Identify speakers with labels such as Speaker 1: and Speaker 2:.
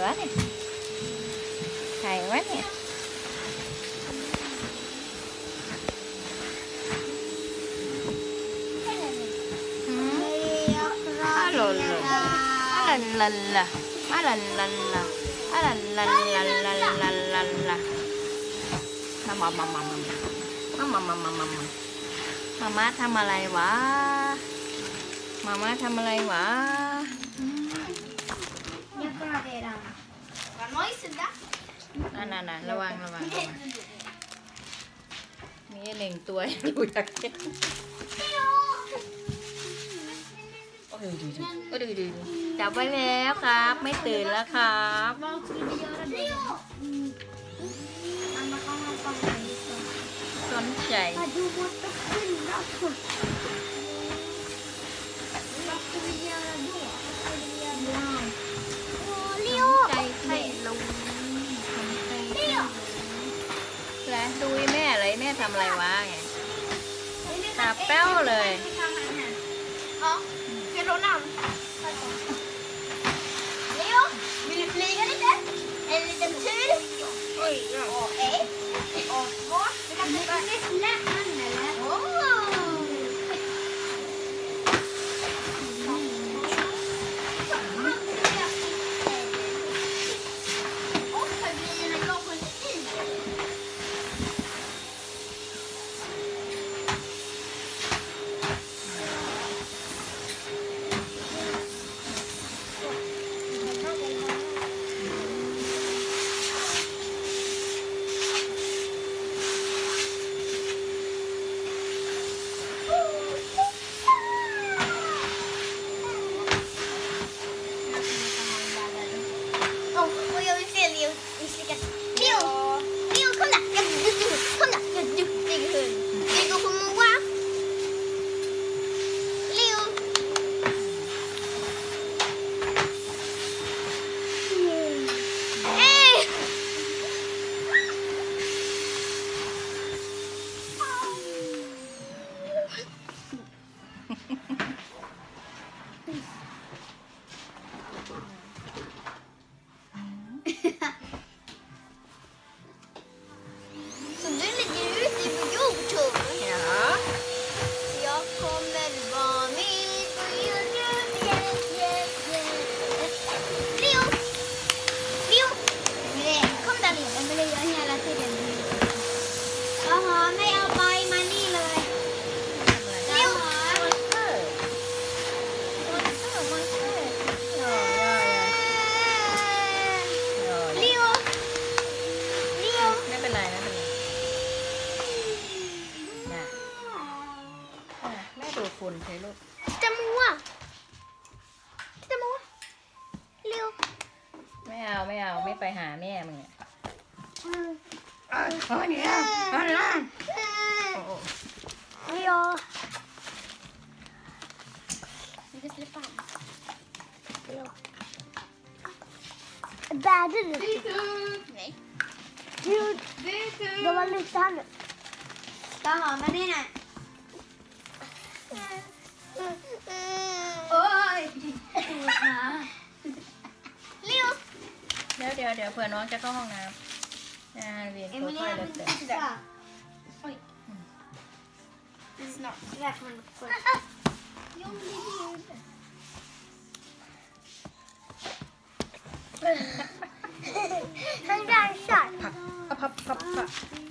Speaker 1: ะเนี่ยใครวะเนี่ยอะลนลนอะลันลันละอะลันลันละอะลันลันลันลันลันลันละมามามามามามามามามามาม่าทำอะไรวะมาม่าทำอะไรวะนั่นระวังมีเล็งตัวดูอยากเก็บดูจับไว้แล้วครับไม่ตื่นแล้วครับสนใจใจใส่ลงแล้วดูแม่อะไรแม่ทำอะไรวะไงตาแป้วเลย
Speaker 2: Vill du flyga lite? En liten tur? Oj, okej. Och två. Du kan släppa den eller? Så du ligger ute på YouTube?
Speaker 1: Ja.
Speaker 2: Jag kommer vara med på YouTube. Leo! Nej, kom där nere. Men det gör hela tiden. Jaha, men jag bara i Manila. Leo! Leo!
Speaker 1: ไม่เป็นไรแม่ดูฝุ่นใช่ลูก
Speaker 2: Titta Moa! Leo!
Speaker 1: ไม่เอาไม่ไปหาแม่มึงเนี่ย
Speaker 2: Leo! Du ska släppa han. Leo. Bäddar du? Nej. Gud, de har lyft han nu. Jaha, men det är nej. Oj! Leo!
Speaker 1: เดี๋ยวเผื่อน้องจะเข้าห้องน้ำเวียนค่อยๆเลยแต่
Speaker 2: Oj. Snart räknar man upp först. Han dansar.
Speaker 1: Papp.